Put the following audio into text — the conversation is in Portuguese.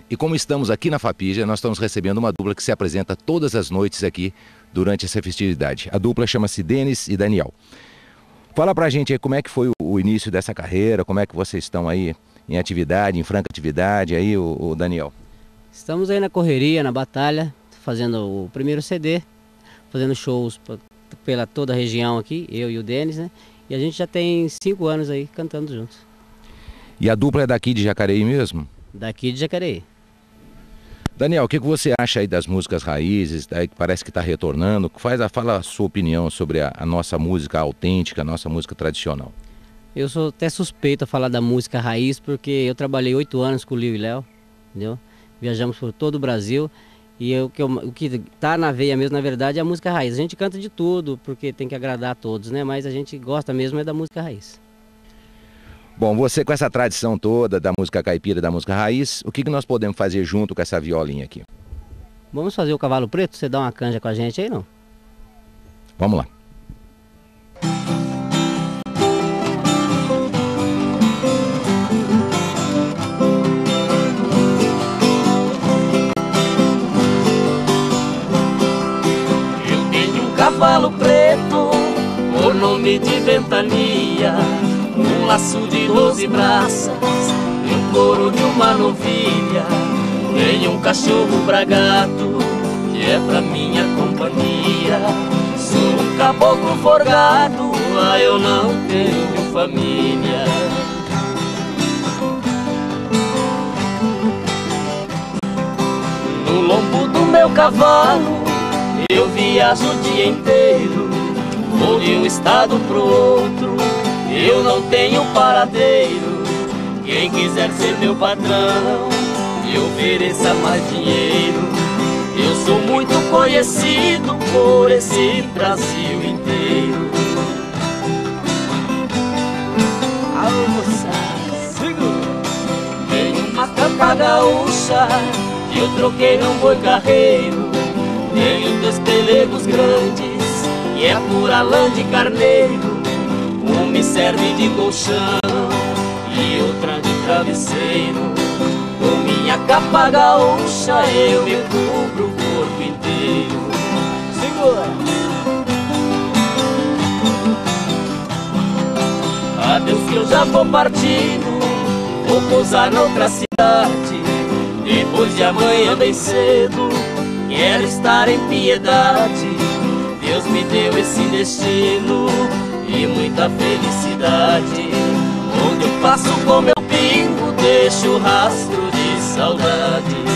E como estamos aqui na Fapija, nós estamos recebendo uma dupla que se apresenta todas as noites aqui durante essa festividade. A dupla chama-se Denis e Daniel. Fala pra gente aí como é que foi o início dessa carreira, como é que vocês estão aí em atividade, em franca atividade aí, o Daniel. Estamos aí na correria, na batalha, fazendo o primeiro CD, fazendo shows pela toda a região aqui, eu e o Denis, né? E a gente já tem 5 anos aí cantando juntos. E a dupla é daqui de Jacareí mesmo? Daqui de Jacareí. Daniel, o que você acha aí das músicas raízes, aí que parece que está retornando? Fala a sua opinião sobre a nossa música autêntica, a nossa música tradicional. Eu sou até suspeito a falar da música raiz, porque eu trabalhei 8 anos com o Lio e Léo, entendeu? Viajamos por todo o Brasil e o que tá na veia mesmo, na verdade, é a música raiz. A gente canta de tudo, porque tem que agradar a todos, né? Mas a gente gosta mesmo é da música raiz. Bom, você com essa tradição toda da música caipira, da música raiz, o que nós podemos fazer junto com essa violinha aqui? Vamos fazer o Cavalo Preto? Você dá uma canja com a gente aí, não? Vamos lá. Eu tenho um cavalo preto, o nome de Ventania, um laço de 12 braças e um couro de uma novilha. Tenho um cachorro bragado que é pra minha companhia. Sou um caboclo forgado, eu não tenho família. No lombo do meu cavalo eu viajo o dia inteiro, vou de um estado pro outro, eu não tenho paradeiro. Quem quiser ser meu patrão, me ofereça mais dinheiro. Eu sou muito conhecido por esse Brasil inteiro. Alô, moçada, segura. Tenho uma capa gaúcha que eu troquei num boi carreiro. Tenho 2 pelegos grandes e é pura lã de carneiro. Um me serve de colchão e outra de travesseiro. Com minha capa gaúcha eu me cubro o corpo inteiro. Segura! Adeus que eu já vou partindo, vou pousar noutra cidade. Depois de amanhã bem cedo, quero estar em Piedade. Deus me deu esse destino e muita felicidade. Onde eu passo com meu pingo, deixo rastro de saudade.